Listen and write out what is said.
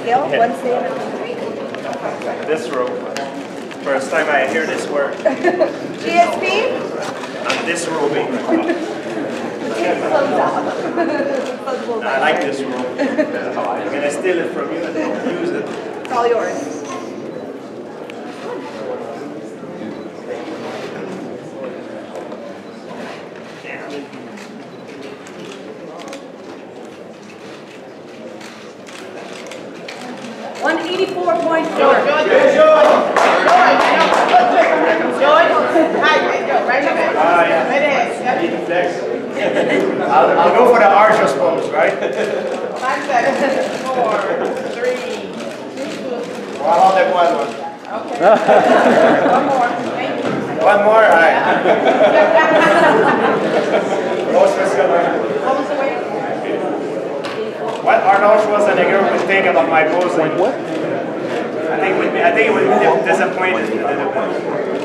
scale? Okay. 1 cm. This rope. First time I hear this word. GSP? I'm disrobing. I like this rope. I'm going to steal it from you and use it. It's all yours. I'll go for the archer pose, right? 5 seconds. 4, 3. Well, I'll take one more. Okay. One more. Thank you. One more? All right. What was the weight? What Arnold Schwarzenegger would think about my posing? What? I think it would be disappointed.